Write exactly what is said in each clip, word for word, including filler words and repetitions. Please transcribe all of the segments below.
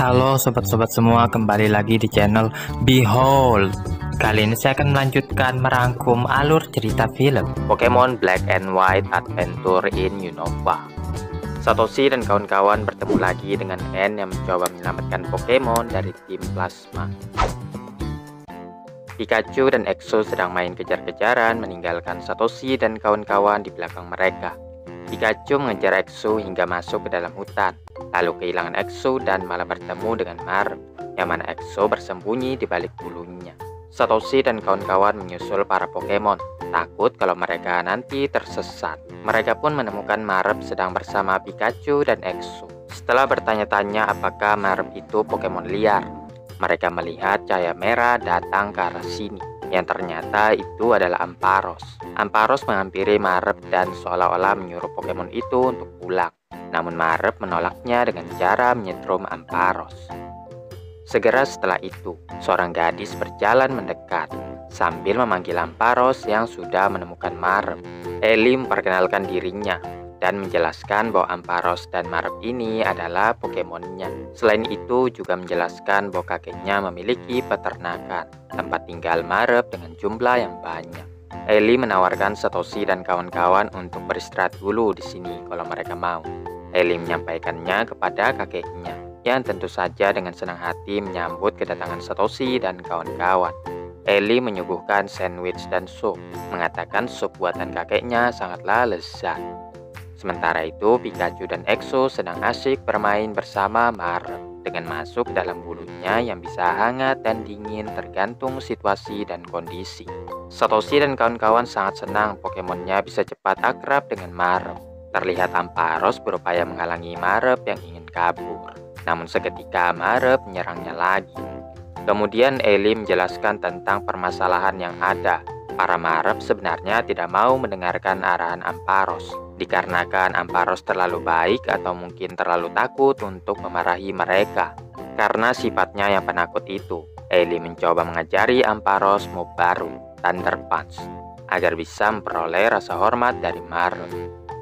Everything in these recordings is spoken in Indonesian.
Halo sobat-sobat semua, kembali lagi di channel Behold. Kali ini saya akan melanjutkan merangkum alur cerita film Pokemon Black and White Adventure in Unova. Satoshi dan kawan-kawan bertemu lagi dengan N yang mencoba menyelamatkan Pokemon dari tim Plasma. Pikachu dan Exo sedang main kejar-kejaran meninggalkan Satoshi dan kawan-kawan di belakang mereka. Pikachu mengejar Exo hingga masuk ke dalam hutan, lalu kehilangan Exo dan malah bertemu dengan Marv, yang mana Exo bersembunyi di balik bulunya. Satoshi dan kawan-kawan menyusul para Pokemon, takut kalau mereka nanti tersesat. Mereka pun menemukan Marv sedang bersama Pikachu dan Exo. Setelah bertanya-tanya apakah Marv itu Pokemon liar, mereka melihat cahaya merah datang ke arah sini, yang ternyata itu adalah Ampharos. Ampharos menghampiri Marv dan seolah-olah menyuruh Pokemon itu untuk pulang. Namun Marv menolaknya dengan cara menyetrum Ampharos. Segera setelah itu, seorang gadis berjalan mendekat sambil memanggil Ampharos yang sudah menemukan Marv. Ellie memperkenalkan dirinya dan menjelaskan bahwa Ampharos dan Marv ini adalah Pokemonnya. Selain itu juga menjelaskan bahwa kakeknya memiliki peternakan, tempat tinggal Marv dengan jumlah yang banyak. Ellie menawarkan Satoshi dan kawan-kawan untuk beristirahat dulu di sini kalau mereka mau. Ellie menyampaikannya kepada kakeknya, yang tentu saja dengan senang hati menyambut kedatangan Satoshi dan kawan-kawan. Ellie menyuguhkan sandwich dan sup, mengatakan sup buatan kakeknya sangatlah lezat. Sementara itu, Pikachu dan Exo sedang asyik bermain bersama Marv dengan masuk dalam bulunya yang bisa hangat dan dingin tergantung situasi dan kondisi. Satoshi dan kawan-kawan sangat senang Pokemonnya bisa cepat akrab dengan Marv. Terlihat Ampharos berupaya menghalangi Marv yang ingin kabur, namun seketika Marv menyerangnya lagi. Kemudian Ellie menjelaskan tentang permasalahan yang ada. Para Marv sebenarnya tidak mau mendengarkan arahan Ampharos, dikarenakan Ampharos terlalu baik atau mungkin terlalu takut untuk memarahi mereka. Karena sifatnya yang penakut itu, Ellie mencoba mengajari Ampharos move baru, Thunder Punch, agar bisa memperoleh rasa hormat dari Marv.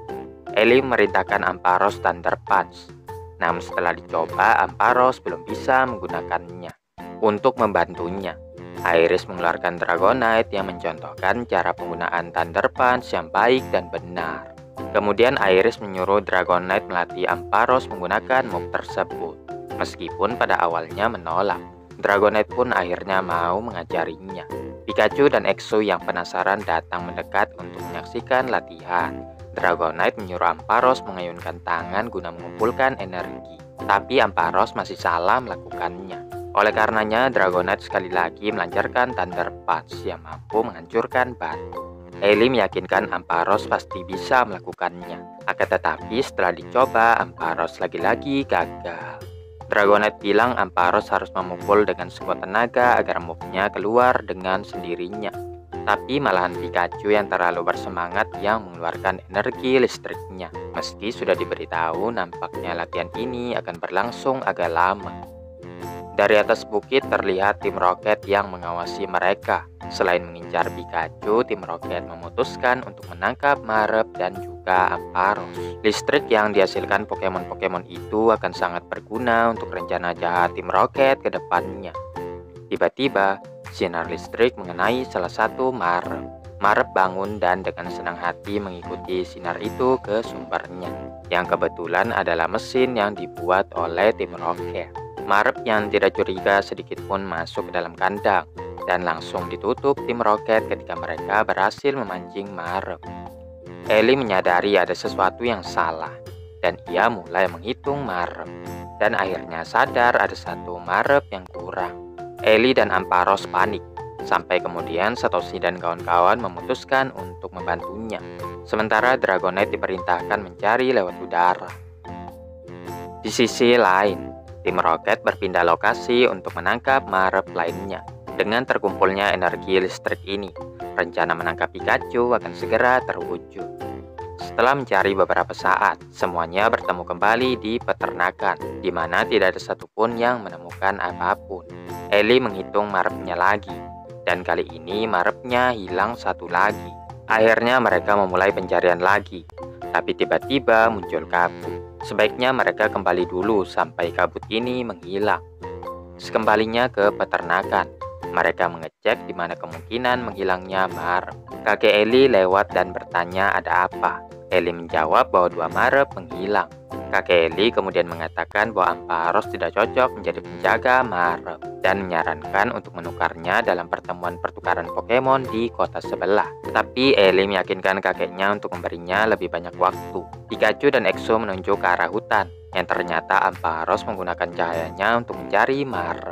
Ellie memerintahkan Ampharos Thunder Punch, namun setelah dicoba Ampharos belum bisa menggunakannya. Untuk membantunya, Iris mengeluarkan Dragonite yang mencontohkan cara penggunaan Thunder Punch yang baik dan benar. Kemudian Iris menyuruh Dragonite melatih Ampharos menggunakan move tersebut. Meskipun pada awalnya menolak, Dragonite pun akhirnya mau mengajarinya. Pikachu dan Exo yang penasaran datang mendekat untuk menyaksikan latihan. Dragonite menyuruh Ampharos mengayunkan tangan guna mengumpulkan energi, tapi Ampharos masih salah melakukannya. Oleh karenanya, Dragonite sekali lagi melancarkan Thunder Punch yang mampu menghancurkan batu. Ellie meyakinkan Ampharos pasti bisa melakukannya. Akan tetapi setelah dicoba, Ampharos lagi-lagi gagal. Dragonite bilang Ampharos harus memukul dengan sekuat tenaga agar move-nya keluar dengan sendirinya. Tapi malahan Pikachu yang terlalu bersemangat yang mengeluarkan energi listriknya. Meski sudah diberitahu nampaknya latihan ini akan berlangsung agak lama. Dari atas bukit terlihat tim Rocket yang mengawasi mereka. Selain mengincar Pikachu, tim Rocket memutuskan untuk menangkap Marv dan juga Ampharos. Listrik yang dihasilkan Pokemon-Pokemon itu akan sangat berguna untuk rencana jahat tim Rocket ke depannya. Tiba-tiba, sinar listrik mengenai salah satu Marv. Marv bangun dan dengan senang hati mengikuti sinar itu ke sumbernya, yang kebetulan adalah mesin yang dibuat oleh tim Rocket. Marv yang tidak curiga sedikit pun masuk ke dalam kandang dan langsung ditutup tim Rocket ketika mereka berhasil memancing Marv. Ellie menyadari ada sesuatu yang salah dan ia mulai menghitung Marv dan akhirnya sadar ada satu Marv yang kurang. Ellie dan Ampharos panik sampai kemudian Satoshi dan kawan-kawan memutuskan untuk membantunya. Sementara Dragonite diperintahkan mencari lewat udara. Di sisi lain, tim Rocket berpindah lokasi untuk menangkap Marv lainnya. Dengan terkumpulnya energi listrik ini, rencana menangkap Pikachu akan segera terwujud. Setelah mencari beberapa saat, semuanya bertemu kembali di peternakan, di mana tidak ada satupun yang menemukan apapun. Ellie menghitung Marv-nya lagi, dan kali ini Marv-nya hilang satu lagi. Akhirnya mereka memulai pencarian lagi. tapi tiba-tiba muncul kabut. Sebaiknya mereka kembali dulu sampai kabut ini menghilang. Sekembalinya ke peternakan, mereka mengecek di mana kemungkinan menghilangnya Marep. Kakek Eli lewat dan bertanya ada apa. Eli menjawab bahwa dua Marep menghilang. Kakek Eli kemudian mengatakan bahwa Ampharos tidak cocok menjadi penjaga Marep dan menyarankan untuk menukarnya dalam pertemuan pertukaran Pokemon di kota sebelah. Tetapi Eli meyakinkan kakeknya untuk memberinya lebih banyak waktu. Pikachu dan Exo menunjuk ke arah hutan, yang ternyata Ampharos menggunakan cahayanya untuk mencari Marep.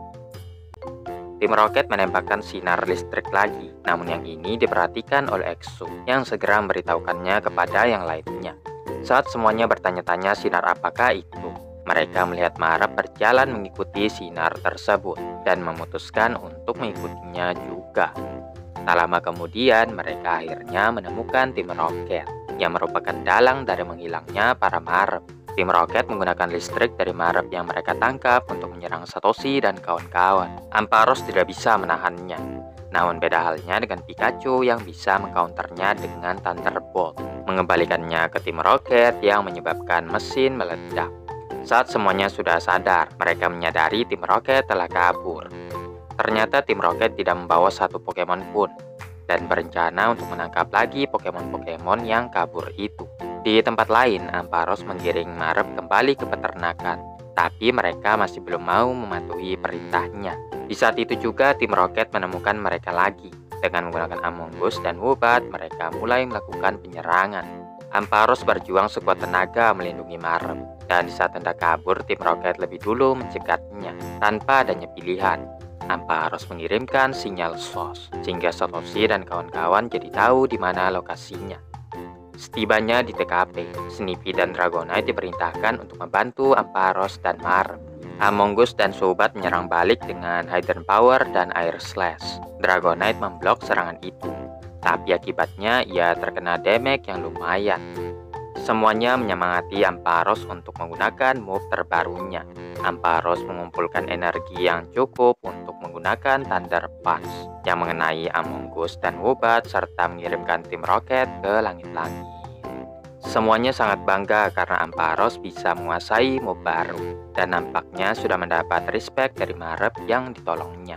Tim Rocket menembakkan sinar listrik lagi, namun yang ini diperhatikan oleh Exo yang segera memberitahukannya kepada yang lainnya. Saat semuanya bertanya-tanya sinar apakah itu, mereka melihat Marep berjalan mengikuti sinar tersebut dan memutuskan untuk mengikutinya juga. Tak lama kemudian, mereka akhirnya menemukan tim Rocket yang merupakan dalang dari menghilangnya para Marep. Tim Rocket menggunakan listrik dari Marep yang mereka tangkap untuk menyerang Satoshi dan kawan-kawan. Ampharos tidak bisa menahannya. Namun beda halnya dengan Pikachu yang bisa mengcounternya dengan Thunderbolt, mengembalikannya ke tim Rocket yang menyebabkan mesin meledak. Saat semuanya sudah sadar, mereka menyadari tim Rocket telah kabur. Ternyata tim Rocket tidak membawa satu Pokemon pun, dan berencana untuk menangkap lagi Pokemon-Pokemon yang kabur itu. Di tempat lain, Ampharos menggiring Marep kembali ke peternakan, tapi mereka masih belum mau mematuhi perintahnya. Di saat itu juga tim Rocket menemukan mereka lagi. Dengan menggunakan Amongus dan Woobat, mereka mulai melakukan penyerangan. Ampharos berjuang sekuat tenaga melindungi Marep, dan di saat hendak kabur, tim Rocket lebih dulu mencegatnya tanpa adanya pilihan. Ampharos mengirimkan sinyal S O S, sehingga Satoshi dan kawan-kawan jadi tahu di mana lokasinya. Setibanya di T K P, Snippy dan Dragonite diperintahkan untuk membantu Ampharos dan Marep. Amongus dan Sobat menyerang balik dengan Hidden Power dan Air Slash. Dragonite memblok serangan itu, tapi akibatnya ia terkena damage yang lumayan. Semuanya menyemangati Ampharos untuk menggunakan move terbarunya. Ampharos mengumpulkan energi yang cukup untuk menggunakan Thunder Punch yang mengenai Amongus dan Woobat serta mengirimkan tim Rocket ke langit-langit. Semuanya sangat bangga karena Ampharos bisa menguasai move baru dan nampaknya sudah mendapat respect dari Marep yang ditolongnya.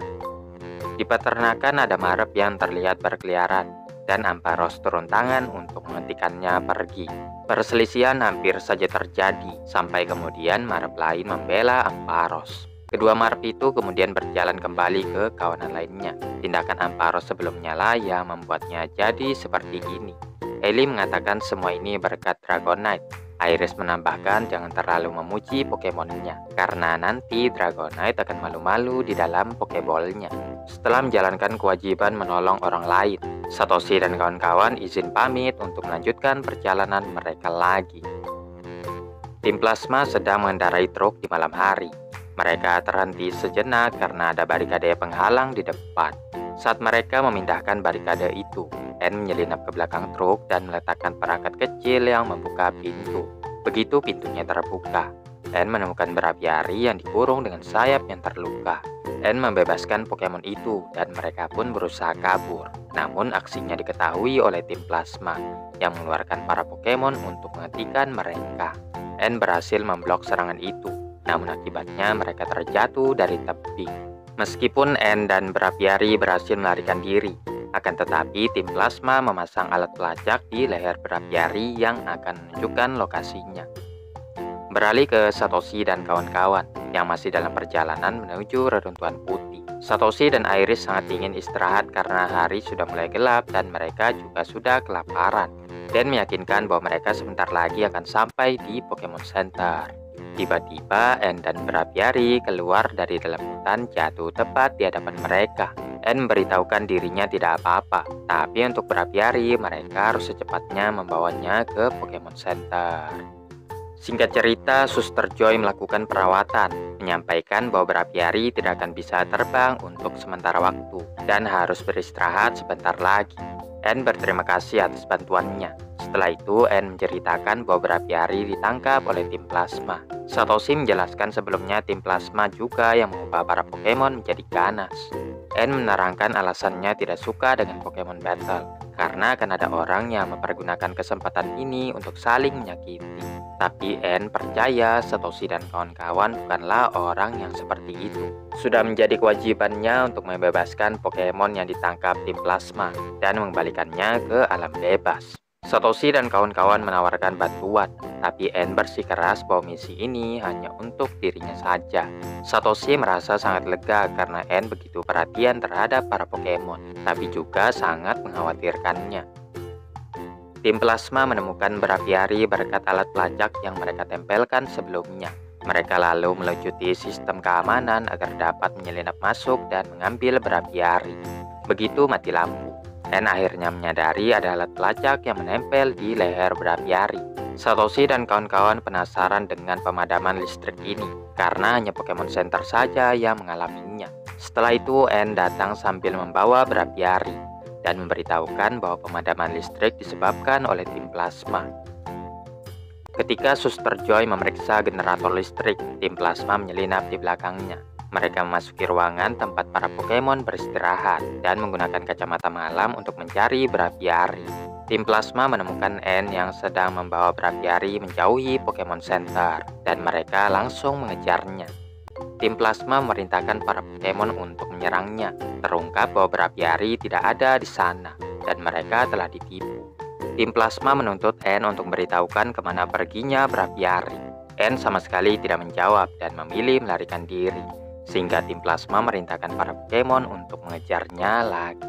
Di peternakan ada Marep yang terlihat berkeliaran dan Ampharos turun tangan untuk menghentikannya pergi. Perselisihan hampir saja terjadi sampai kemudian Marep lain membela Ampharos. Kedua Marep itu kemudian berjalan kembali ke kawanan lainnya. Tindakan Ampharos sebelumnya lah yang membuatnya jadi seperti ini. Eli mengatakan semua ini berkat Dragonite. Iris menambahkan jangan terlalu memuji Pokemonnya, karena nanti Dragonite akan malu-malu di dalam Pokeball-nya. Setelah menjalankan kewajiban menolong orang lain, Satoshi dan kawan-kawan izin pamit untuk melanjutkan perjalanan mereka lagi. Tim Plasma sedang mengendarai truk di malam hari. Mereka terhenti sejenak karena ada barikade penghalang di depan. Saat mereka memindahkan barikade itu, N menyelinap ke belakang truk dan meletakkan perangkat kecil yang membuka pintu. Begitu pintunya terbuka, N menemukan berapi-ari yang dikurung dengan sayap yang terluka. N membebaskan Pokemon itu dan mereka pun berusaha kabur. Namun aksinya diketahui oleh tim Plasma yang mengeluarkan para Pokemon untuk menghentikan mereka. N berhasil memblok serangan itu, namun akibatnya mereka terjatuh dari tebing. Meskipun N dan berapi-ari berhasil melarikan diri, akan tetapi tim Plasma memasang alat pelacak di leher berapi-ari yang akan menunjukkan lokasinya. Beralih ke Satoshi dan kawan-kawan yang masih dalam perjalanan menuju reruntuhan putih. Satoshi dan Iris sangat ingin istirahat karena hari sudah mulai gelap dan mereka juga sudah kelaparan, dan meyakinkan bahwa mereka sebentar lagi akan sampai di Pokemon Center. Tiba-tiba N dan berapi-ari keluar dari dalam hutan jatuh tepat di hadapan mereka. N memberitahukan dirinya tidak apa-apa, tapi untuk berapi-ari mereka harus secepatnya membawanya ke Pokemon Center. Singkat cerita, Suster Joy melakukan perawatan, menyampaikan bahwa berapi-ari tidak akan bisa terbang untuk sementara waktu dan harus beristirahat sebentar lagi. N berterima kasih atas bantuannya. Setelah itu, N menceritakan bahwa berapi-ari ditangkap oleh tim Plasma. Satoshi menjelaskan sebelumnya tim Plasma juga yang mengubah para Pokemon menjadi ganas. N menerangkan alasannya tidak suka dengan Pokemon Battle, karena akan ada orang yang mempergunakan kesempatan ini untuk saling menyakiti. Tapi N percaya Satoshi dan kawan-kawan bukanlah orang yang seperti itu. Sudah menjadi kewajibannya untuk membebaskan Pokemon yang ditangkap tim plasma dan mengembalikannya ke alam bebas. Satoshi dan kawan-kawan menawarkan bantuan, tapi N bersikeras bahwa misi ini hanya untuk dirinya saja. Satoshi merasa sangat lega karena N begitu perhatian terhadap para Pokemon, tapi juga sangat mengkhawatirkannya. Tim plasma menemukan berapiari berkat alat pelacak yang mereka tempelkan sebelumnya. Mereka lalu melucuti sistem keamanan agar dapat menyelinap masuk dan mengambil berapiari. Begitu mati lampu, N akhirnya menyadari ada alat pelacak yang menempel di leher berapiari. Satoshi dan kawan-kawan penasaran dengan pemadaman listrik ini, karena hanya Pokemon Center saja yang mengalaminya. Setelah itu, N datang sambil membawa berapiari dan memberitahukan bahwa pemadaman listrik disebabkan oleh tim plasma. Ketika Suster Joy memeriksa generator listrik, tim plasma menyelinap di belakangnya. Mereka memasuki ruangan tempat para Pokemon beristirahat dan menggunakan kacamata malam untuk mencari berapiari. Tim plasma menemukan N yang sedang membawa berapiari menjauhi Pokemon Center, dan mereka langsung mengejarnya. Tim plasma memerintahkan para Pokemon untuk menyerangnya. Terungkap bahwa berapiari tidak ada di sana, dan mereka telah ditipu. Tim plasma menuntut N untuk memberitahukan kemana perginya berapiari. N sama sekali tidak menjawab dan memilih melarikan diri, sehingga tim plasma merintahkan para Pokemon untuk mengejarnya lagi.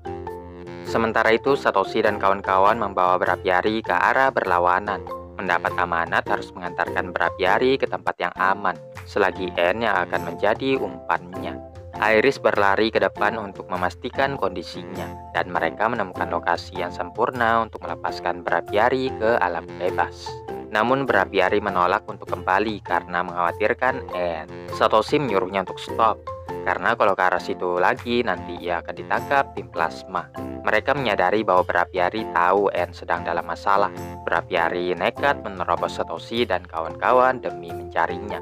Sementara itu, Satoshi dan kawan-kawan membawa berapiari ke arah berlawanan. Mendapat amanat harus mengantarkan berapiari ke tempat yang aman, selagi N yang akan menjadi umpannya. Iris berlari ke depan untuk memastikan kondisinya, dan mereka menemukan lokasi yang sempurna untuk melepaskan berapiari ke alam bebas. Namun berapiari menolak untuk kembali karena mengkhawatirkan N. Satoshi menyuruhnya untuk stop, karena kalau ke arah situ lagi nanti ia akan ditangkap tim plasma. Mereka menyadari bahwa berapiari tahu N sedang dalam masalah. Berapiari nekat menerobos Satoshi dan kawan-kawan demi mencarinya.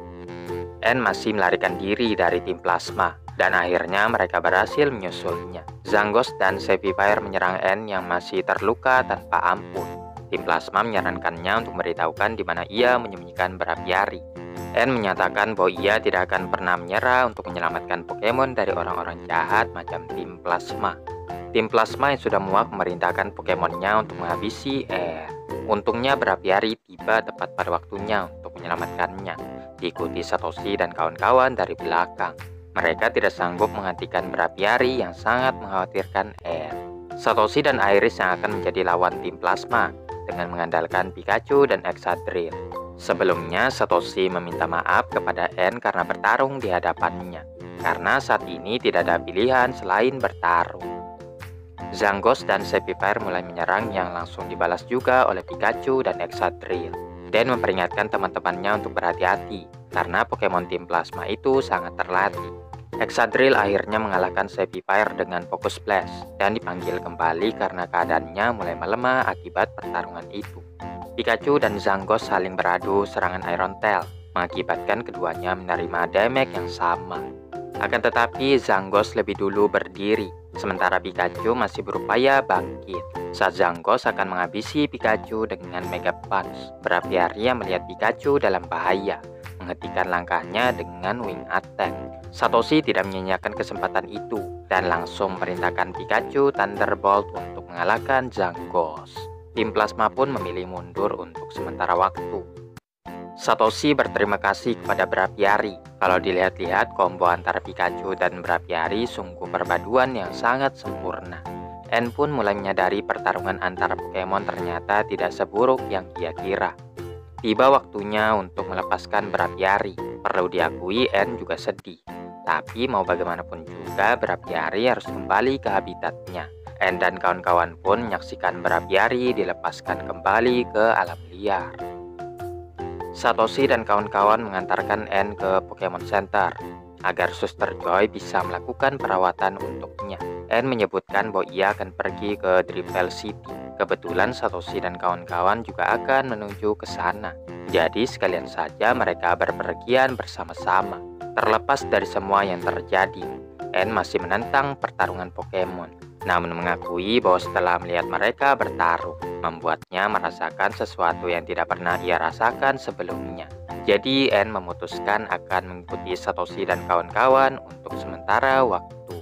N masih melarikan diri dari tim plasma, dan akhirnya mereka berhasil menyusulnya. Zangoose dan Sevipire menyerang N yang masih terluka tanpa ampun. Tim plasma menyarankannya untuk memberitahukan di mana ia menyembunyikan berapiari. N menyatakan bahwa ia tidak akan pernah menyerah untuk menyelamatkan Pokemon dari orang-orang jahat macam tim plasma. Tim plasma yang sudah muak memerintahkan Pokemonnya untuk menghabisi N. Untungnya berapiari tiba tepat pada waktunya untuk menyelamatkannya, diikuti Satoshi dan kawan-kawan dari belakang. Mereka tidak sanggup menghentikan berapiari yang sangat mengkhawatirkan N. Satoshi dan Iris yang akan menjadi lawan tim plasma dengan mengandalkan Pikachu dan Excadrill. Sebelumnya, Satoshi meminta maaf kepada N karena bertarung di hadapannya, karena saat ini tidak ada pilihan selain bertarung. Zangoose dan Sevipire mulai menyerang yang langsung dibalas juga oleh Pikachu dan Excadrill, dan memperingatkan teman-temannya untuk berhati-hati karena Pokemon tim plasma itu sangat terlatih. Excadrill akhirnya mengalahkan Sevipire dengan Focus Blast dan dipanggil kembali karena keadaannya mulai melemah akibat pertarungan itu. Pikachu dan Zangoose saling beradu serangan Iron Tail, mengakibatkan keduanya menerima damage yang sama. Akan tetapi Zangoose lebih dulu berdiri, sementara Pikachu masih berupaya bangkit. Saat Zangoose akan menghabisi Pikachu dengan Mega Punch, berapiari yang melihat Pikachu dalam bahaya, menghentikan langkahnya dengan Wing Attack. Satoshi tidak menyanyiakan kesempatan itu dan langsung memerintahkan Pikachu Thunderbolt untuk mengalahkan Zangoose. Tim plasma pun memilih mundur untuk sementara waktu. Satoshi berterima kasih kepada berapiari. Kalau dilihat-lihat, combo antara Pikachu dan berapiari sungguh perpaduan yang sangat sempurna. N pun mulai menyadari pertarungan antara Pokemon ternyata tidak seburuk yang ia kira. Tiba waktunya untuk melepaskan berapiari. Perlu diakui N juga sedih. Tapi mau bagaimanapun juga berapiari harus kembali ke habitatnya. N dan kawan-kawan pun menyaksikan berapiari dilepaskan kembali ke alam liar. Satoshi dan kawan-kawan mengantarkan N ke Pokemon Center agar Suster Joy bisa melakukan perawatan untuknya. N menyebutkan bahwa ia akan pergi ke Drifbell City. Kebetulan Satoshi dan kawan-kawan juga akan menuju ke sana. Jadi sekalian saja mereka berpergian bersama-sama. Terlepas dari semua yang terjadi, N masih menentang pertarungan Pokemon, namun mengakui bahwa setelah melihat mereka bertarung, membuatnya merasakan sesuatu yang tidak pernah ia rasakan sebelumnya. Jadi N memutuskan akan mengikuti Satoshi dan kawan-kawan untuk sementara waktu.